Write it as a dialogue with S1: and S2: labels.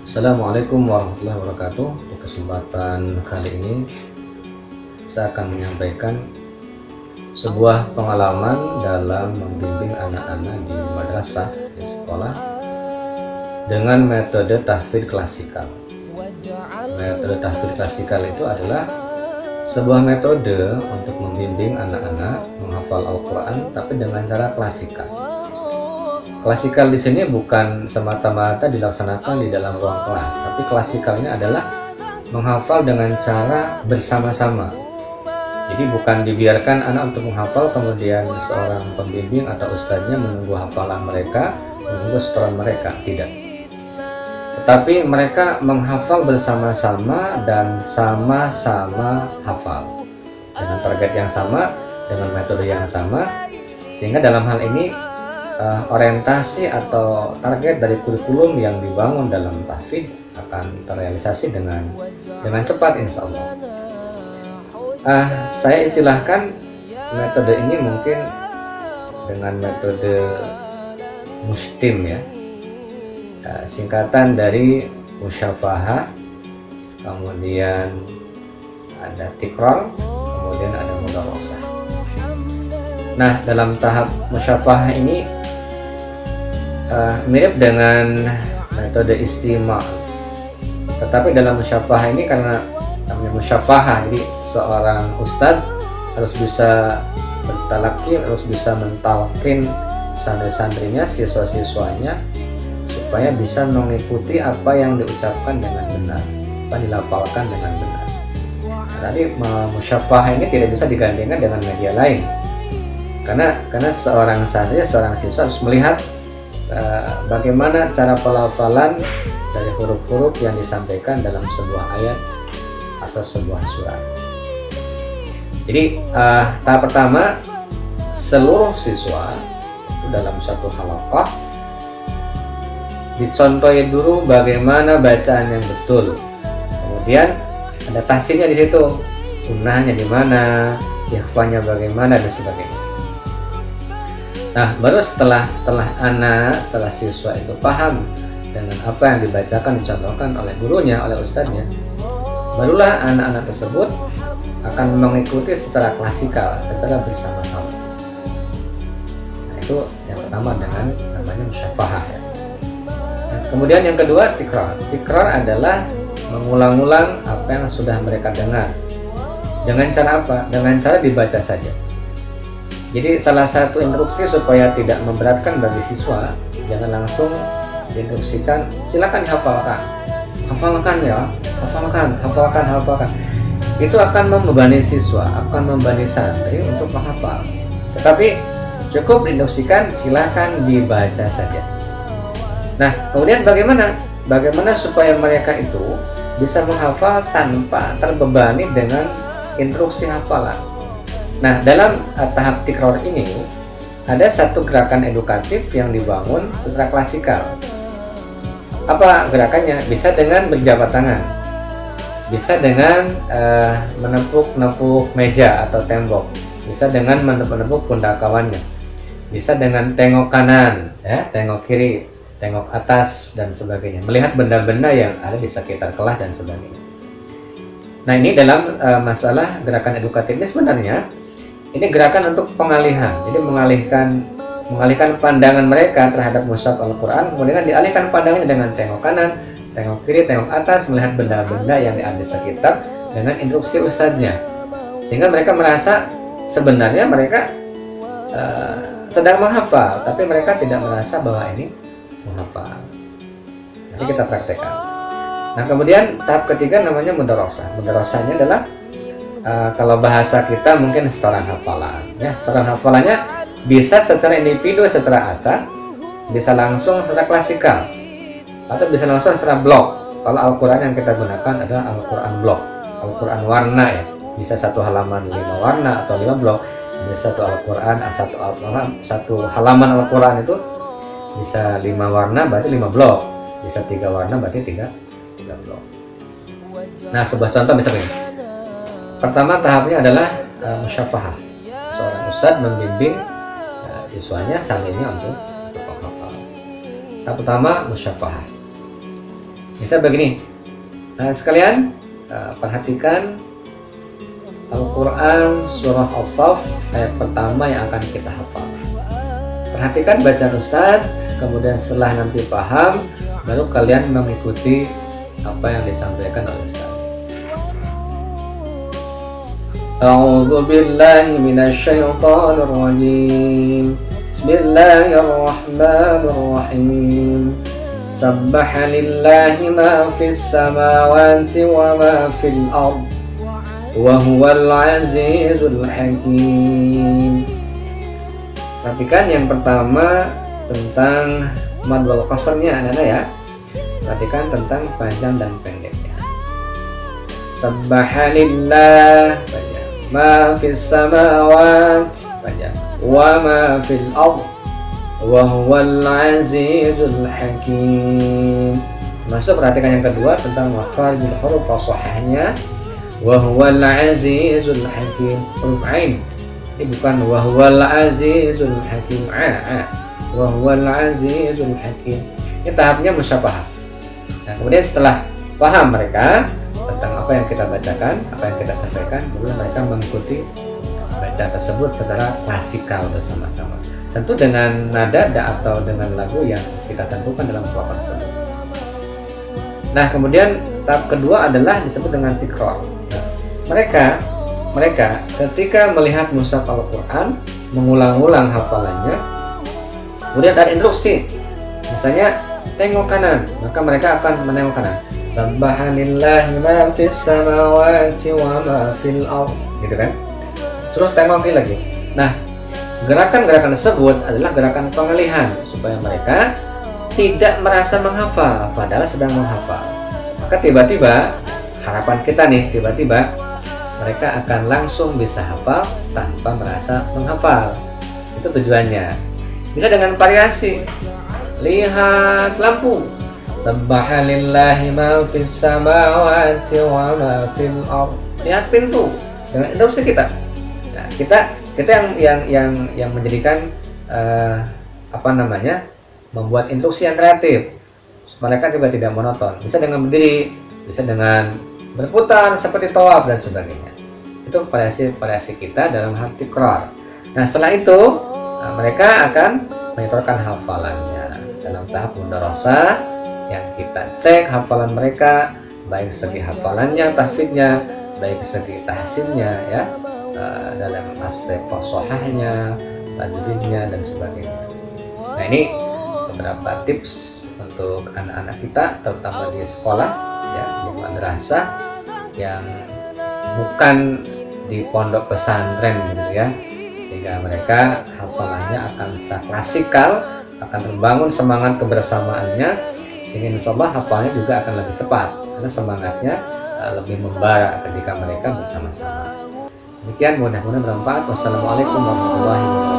S1: Assalamualaikum warahmatullahi wabarakatuh. Di kesempatan kali ini saya akan menyampaikan sebuah pengalaman dalam membimbing anak-anak di madrasah, di sekolah, dengan metode tahfidz klasikal. Metode tahfidz klasikal itu adalah sebuah metode untuk membimbing anak-anak menghafal Al-Quran tapi dengan cara klasikal. Klasikal di sini bukan semata-mata dilaksanakan di dalam ruang kelas, tapi klasikal ini adalah menghafal dengan cara bersama-sama. Jadi bukan dibiarkan anak untuk menghafal kemudian seorang pembimbing atau ustadznya menunggu hafalan mereka, menunggu setoran mereka, tidak. Tetapi mereka menghafal bersama-sama dan sama-sama hafal dengan target yang sama, dengan metode yang sama, sehingga dalam hal ini orientasi atau target dari kurikulum yang dibangun dalam tahfidz akan terrealisasi dengan cepat, insya Allah. Saya istilahkan metode ini mungkin dengan metode mustim ya, singkatan dari musyafahah, kemudian ada tikrar, kemudian ada mudarosah. Nah, dalam tahap musyafahah ini mirip dengan metode istimal, tetapi dalam musyafahah ini karena namanya musyafahah, jadi seorang ustadz harus bisa bertalaqin, harus bisa mentalqin santri-santrinya, siswa-siswanya, supaya bisa mengikuti apa yang diucapkan dengan benar, apa dilafalkan dengan benar. Jadi musyafahah ini tidak bisa digantikan dengan media lain, karena seorang santri, seorang siswa harus melihat bagaimana cara pelafalan dari huruf-huruf yang disampaikan dalam sebuah ayat atau sebuah surat. Jadi tahap pertama, seluruh siswa itu dalam satu halaqah dicontohi dulu bagaimana bacaan yang betul. Kemudian ada tahsinnya di situ, gunnahnya di mana, ikhfanya bagaimana dan sebagainya. Nah, baru setelah siswa itu paham dengan apa yang dibacakan, dicontohkan oleh gurunya, oleh ustadznya, barulah anak-anak tersebut akan mengikuti secara klasikal, secara bersama-sama. Nah, itu yang pertama dengan namanya musyafahah ya. Nah, kemudian yang kedua, tikrar. Tikrar adalah mengulang-ulang apa yang sudah mereka dengar. Dengan cara apa? Dengan cara dibaca saja. Jadi salah satu instruksi supaya tidak memberatkan bagi siswa, jangan langsung diinstruksikan silakan dihafalkan, hafalkan ya, hafalkan. Itu akan membebani siswa, akan membebani santri untuk menghafal. Tetapi cukup diinstruksikan silakan dibaca saja. Nah, kemudian bagaimana supaya mereka itu bisa menghafal tanpa terbebani dengan instruksi hafalan. Nah, dalam tahap tikrar ini ada satu gerakan edukatif yang dibangun secara klasikal. Apa gerakannya? Bisa dengan berjabat tangan, bisa dengan menepuk-nepuk meja atau tembok, bisa dengan menepuk pundak kawannya, bisa dengan tengok kanan, ya, tengok kiri, tengok atas dan sebagainya, melihat benda-benda yang ada di sekitar kelas dan sebagainya. Nah, ini dalam masalah gerakan edukatif ini sebenarnya ini gerakan untuk pengalihan, jadi mengalihkan pandangan mereka terhadap mushaf Al-Quran, kemudian dialihkan pandangannya dengan tengok kanan, tengok kiri, tengok atas, melihat benda-benda yang ada di sekitar dengan instruksi ustadznya, sehingga mereka merasa sebenarnya mereka sedang menghafal, tapi mereka tidak merasa bahwa ini menghafal. Nanti kita praktekkan. Nah, kemudian tahap ketiga namanya mudarosah. Mudarosah ini adalah kalau bahasa kita mungkin setoran hafalan ya. Setoran hafalannya bisa secara individu, secara acak, bisa langsung secara klasikal, atau bisa langsung secara blok. Kalau Al-Quran yang kita gunakan adalah Al-Quran blok, Al-Quran warna ya, bisa satu halaman 5 warna atau 5 blok. Bisa satu halaman Al-Quran itu bisa 5 warna berarti 5 blok, bisa 3 warna berarti 3 blok. Nah, sebuah contoh misalnya, pertama tahapnya adalah musyafahah. Seorang ustadz membimbing siswanya, santrinya untuk menghafal. Tahap pertama musyafahah. Bisa begini, sekalian perhatikan Al-Quran surah Al-Saff ayat pertama yang akan kita hafal. Perhatikan bacaan Ustadz, kemudian setelah nanti paham, baru kalian mengikuti apa yang disampaikan oleh Ustadz. A'udzu billahi minasy syaithanir rajim. Bismillahirrahmanirrahim. Sabbaha lillahi ma fis samawati wa ma fil ard wa huwal azizul hakim. Perhatikan yang pertama tentang mad wal qasrnya anak-anak ya. Perhatikan tentang panjang dan pendeknya. Sabbaha lillah ma fis samawati wa ma fil ard wa huwal azizul hakim. Masuk perhatikan yang kedua tentang makharijul huruf shahihnya. Wa huwal azizul hakim. Huruf ain. Ini bukan wa huwal azizul hakim. Wa huwal azizul hakim. Ini tahapnya musyafahah. Nah, kemudian setelah paham mereka tentang apa yang kita bacakan, apa yang kita sampaikan, kemudian mereka mengikuti bacaan tersebut secara klasikal bersama-sama. Tentu dengan nada atau dengan lagu yang kita tentukan dalam kelompok tersebut. Nah, kemudian tahap kedua adalah disebut dengan tikrar. Nah, mereka ketika melihat mushaf Al-Quran mengulang-ulang hafalannya, kemudian ada instruksi, misalnya tengok kanan, maka mereka akan menengok kanan. Sabbaha lillahi ma fis samawati wa ma fil ard, gitu kan? Suruh tengok lagi. Nah, gerakan-gerakan tersebut adalah gerakan pengalihan supaya mereka tidak merasa menghafal padahal sedang menghafal. Maka tiba-tiba harapan kita nih, tiba-tiba mereka akan langsung bisa hafal tanpa merasa menghafal. Itu tujuannya. Bisa dengan variasi. Lihat lampu. Sabbaha lillahi ma fis samawati wa ma fil ard. Lihat pintu. Dengan instruksi kita. Nah, kita yang menjadikan membuat instruksi yang kreatif. Mereka juga tidak monoton. Bisa dengan berdiri, bisa dengan berputar seperti tawaf dan sebagainya. Itu variasi kita dalam hal tikrar. Nah, setelah itu mereka akan menyetorkan hafalannya dalam tahap mudarasah yang kita cek hafalan mereka, baik segi hafalannya, tahfidnya, baik segi tahsinnya ya, dalam aspek fasahahnya, tajwidnya dan sebagainya. Nah, ini beberapa tips untuk anak-anak kita terutama di sekolah ya, di madrasah yang bukan di pondok pesantren gitu ya, sehingga mereka hafalannya akan klasikal, akan terbangun semangat kebersamaannya, sehingga insyaallah hafalnya juga akan lebih cepat karena semangatnya lebih membara ketika mereka bersama-sama. Demikian, mudah-mudahan bermanfaat. Wassalamualaikum warahmatullahi wabarakatuh.